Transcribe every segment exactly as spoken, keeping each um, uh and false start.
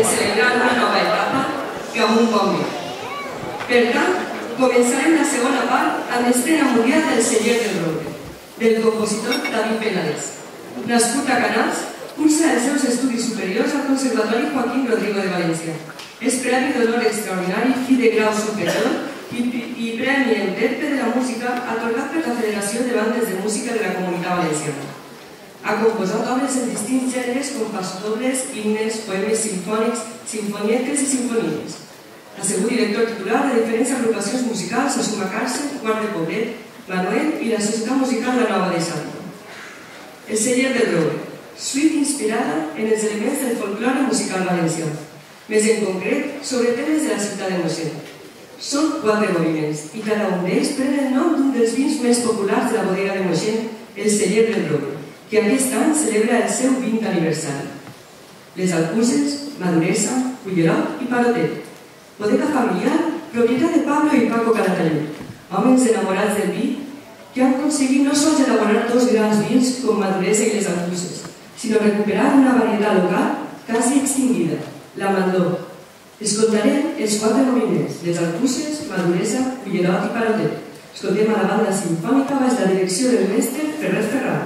de celebrar una nova etapa i amb un bon vi. Per tant, començarem la segona part amb l'estrena mundial del Celler del Roure, del compositor David Penades. Nascut a Canals, cursa els seus estudis superiors al Conservatori Joaquín Rodrigo de València. És Premi d'Honor Extraordinari i de Grau Superior i Premi Euterpe de la Música atorgat per la Federació de Bandes de Música de la Comunitat Valenciana. Ha composat obres en distints gèneres com pasdobles, himnes, poemes sinfònics, sinfonietes i sinfonies. Ha sigut director titular de diferents agrupacions musicals a Sumacàrcer, Quart de Poblet, Manuel i la Societat Musical La Nova de Santa. El Celler del Roure, suite inspirada en els elements del folklore musical valencià, més en concret sobre temes de la ciutat de Moixent. Són quatre moviments i cada un d'ells pren el nom d'un dels vins més populars de la bodega de Moixent, el Celler del Roure, que aquest any celebra el seu vint aniversari. Les Alcuses, Maduresa, Cullerot i Parotet. Bodega familiar, propietat de Pablo i Paco Calatayud, homes enamorats del vi que han aconseguit no sols elaborar dos grans vins com Maduresa i les Alcuses, sinó recuperar una varietat local quasi extingida, la Mandó. Escoltarem els quatre moviments, les Alcuses, Maduresa, Cullerot i Parotet. Escoltem a la banda sinfònica baix la direcció del mestre Ferrer Ferran.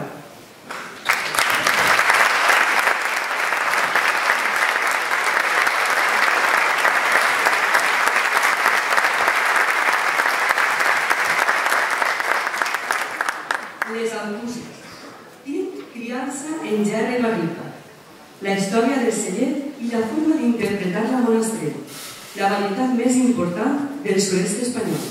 Les Alcuses. Tint, criança en gerra i barrica. La història del celler i la forma d'interpretar la monastrell, la varietat més important del sud-est espanyol.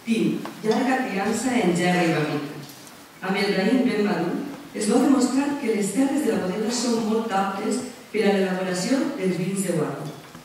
Tinc llarga criança en gerra i barrica. Amb el raïm ben madur, es va demostrar que les terres de la bodega són molt aptes per a l'elaboració dels vins de guarda.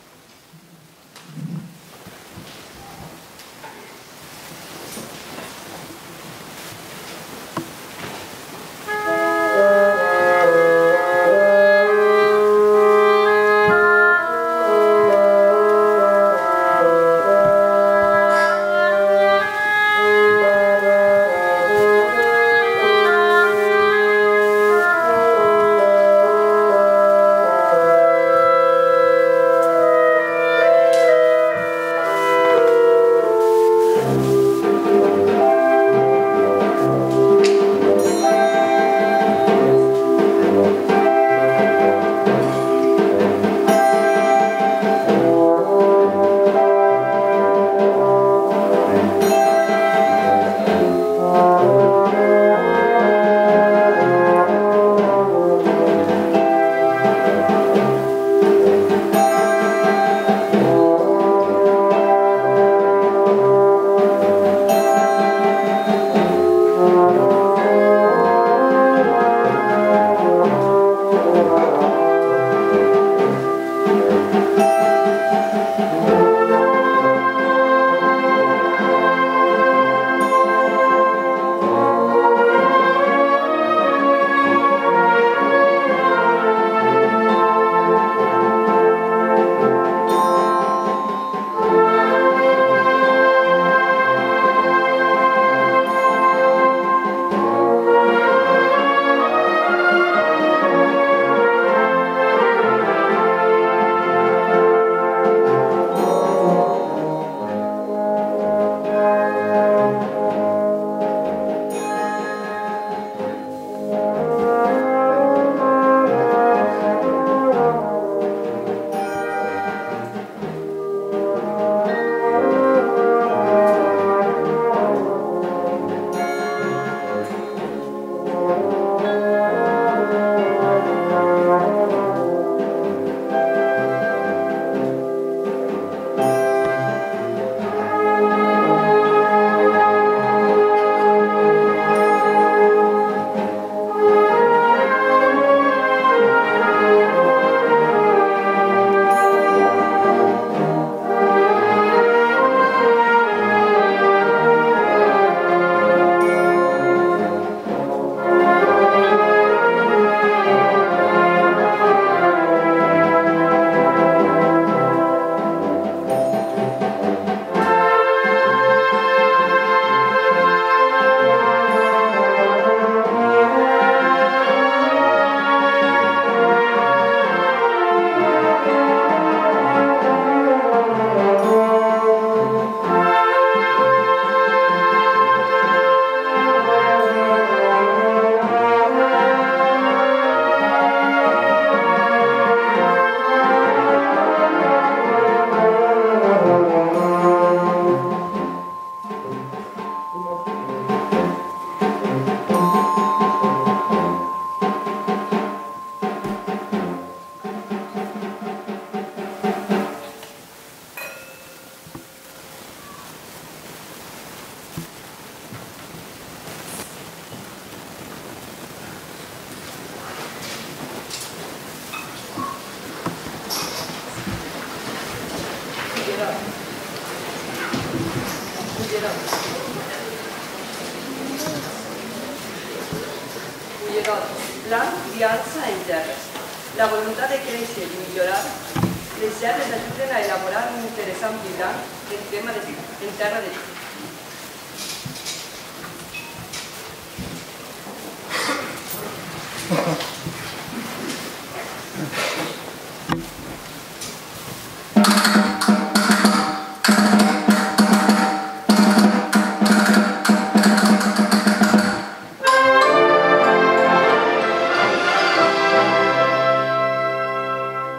Plan criança en gerres. La voluntat de créixer i millorar les gerres ajuden a elaborar un interessant vi blanc en, tema de, en terra de vi.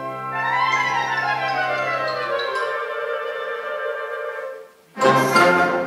Thank you.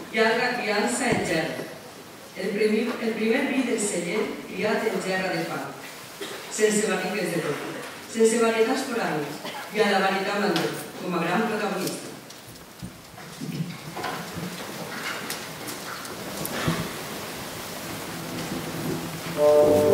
llarga criança en gerra. El primer, el primer vi del celler criat en gerra de fang, sense barriques de tot, sense varietats forànies, i a la varietat Mandó, com a gran protagonista. Oh.